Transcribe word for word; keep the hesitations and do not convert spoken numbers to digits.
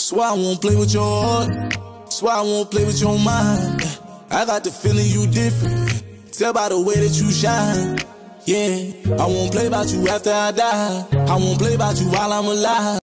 Swear I won't play with your heart. Swear I won't play with your mind. I got the feeling you different. Tell by the way that you shine. Yeah, I won't play about you after I die. I won't play about you while I'm alive.